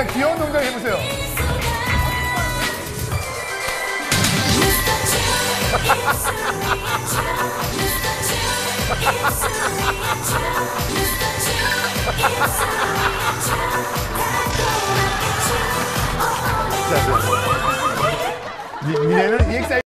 그냥 귀여운 동작 해보세요. 미래는 EXID.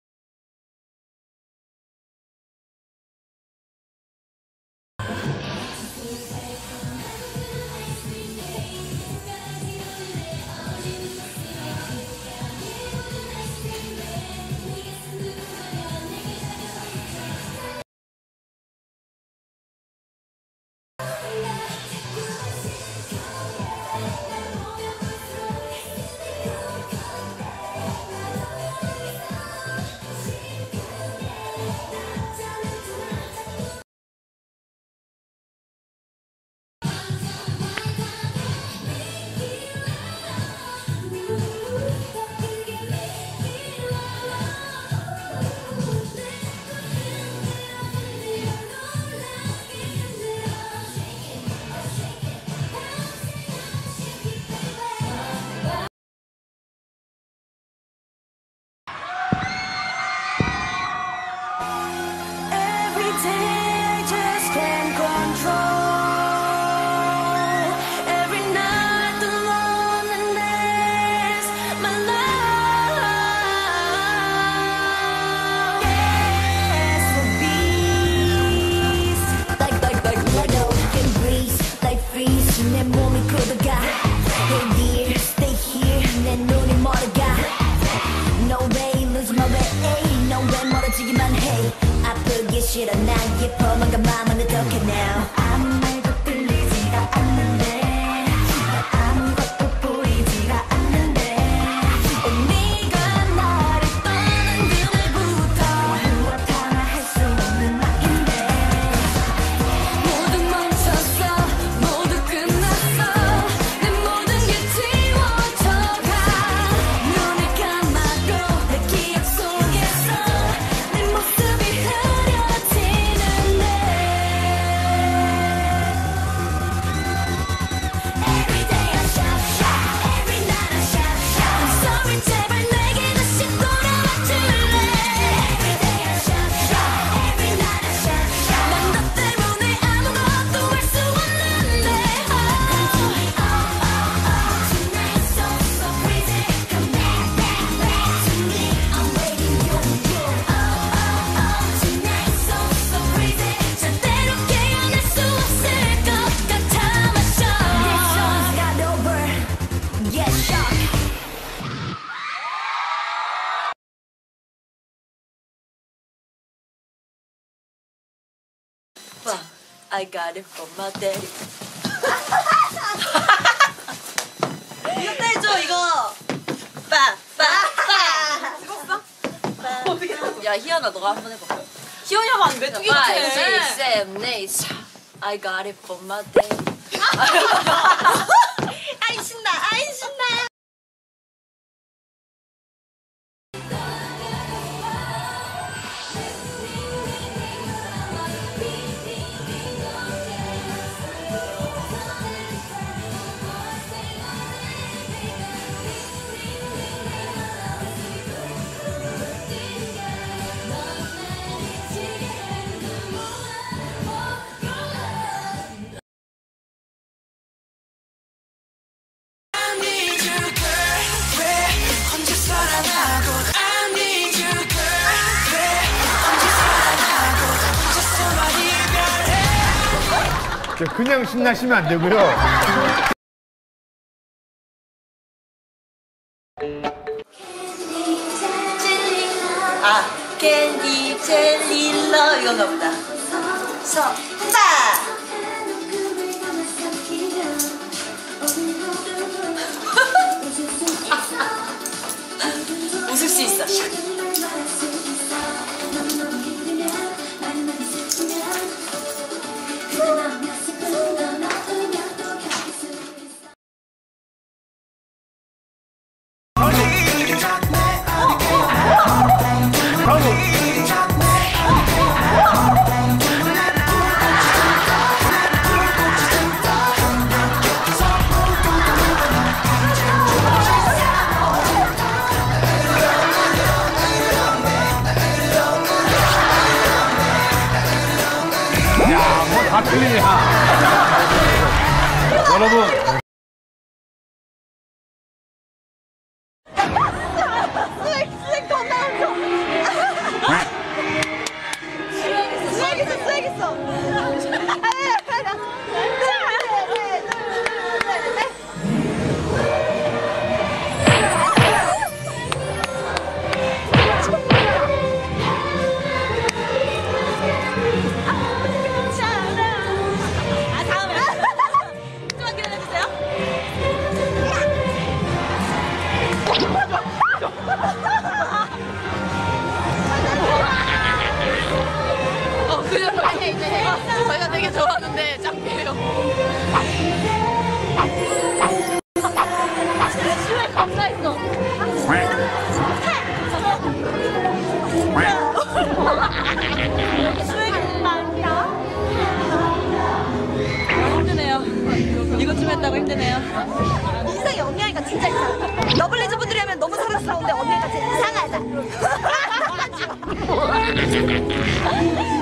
싫어 난 예뻐만 가만만 어떡해 now 아무 말도 들리지가 않는데 아무것도 보이지가 않는데 네가 나를 떠난 그날부터 무엇 하나 할 수 없는 나인데 모두 멈췄어 모두 끝났어 내 모든 게 지워져가 눈을 감아도 내 기억 속에서 내 모습이 I got it from my daddy. 이거 해줘 이거. 빠빠빠. 찍었어? 야 희연아 너가 한번 해봐. 희연이 하면 안 돼. 메뚜기 같아. 5, 6, 7, 8. I got it from my daddy. 아이 신나. 아이 신나. 그냥 신나시면 안 되고요. 아, 캔디 젤리러 이건가 보다. 빠. 웃을 수 있어. 다 틀리냐. 여러분. 수액 더 나왔어. 수액 있어. 저희가 되게 좋아하는데 짱피해요. 수액 겁나 있어. 수액이 많다. 힘드네요. 이것 좀 했다고 힘드네요. 인상이 언니가 진짜 이상하다. 러블리즈 분들이 하면 너무 사랑스러운데 언니가 진짜 이상하다.